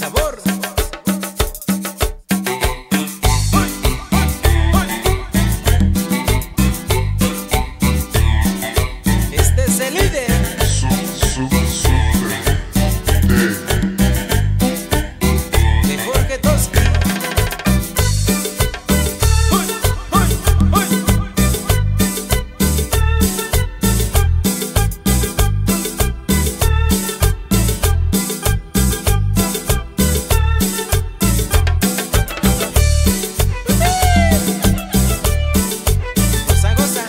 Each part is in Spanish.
sabor. Este es el líder. De Jorge Toski. Goza, goza.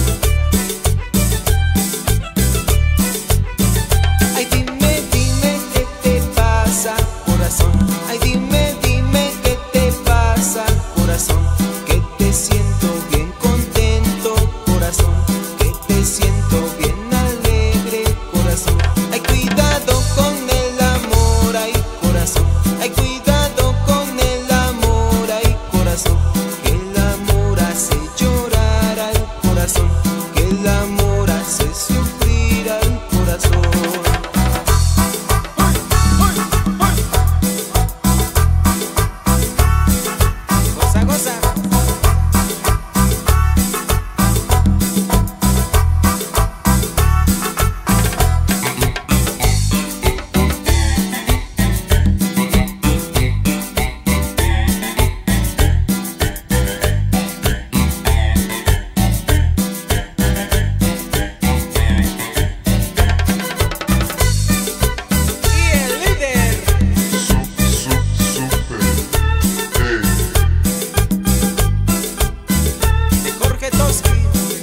Ay, dime, dime qué te pasa, corazón. Ay, dime, dime qué te pasa, corazón. Que te siento bien contento, corazón. Que te siento bien alegre, corazón. Ay, cuidado con el amor, ay, corazón. Ay, cuidado con el amor, ay, corazón. Que el amor hace llorar al corazón. Que el amor hace sufrir al corazón. Goza, goza. Y el líder. De Jorge Toski.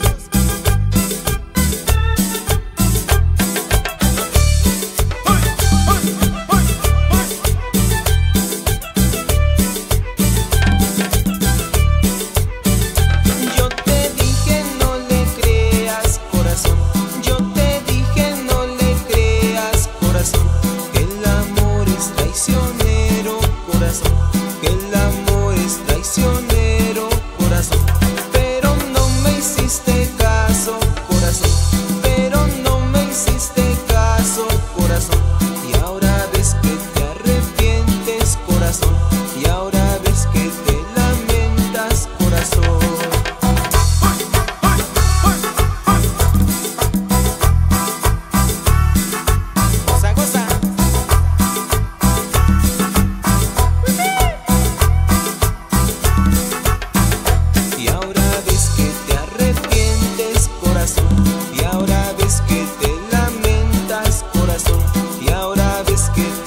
Yo te dije no le creas, corazón. Yo te dije no le creas, corazón. Que el amor es traicionero, corazón. Que el amor es traicionero, corazón. Pero no me hiciste caso, corazón. Pero no me hiciste caso, corazón. Y ahora ves que te arrepientes, corazón. Y ahora ves que te lamentas, corazón. Goza, goza. Y ahora ves que te arrepientes, corazón. Y ahora ves que te lamentas, corazón. Y ahora ves que